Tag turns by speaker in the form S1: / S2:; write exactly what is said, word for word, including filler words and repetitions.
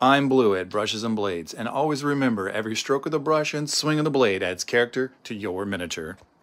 S1: I'm Blue at Brushes and Blades, and always remember every stroke of the brush and swing of the blade adds character to your miniature.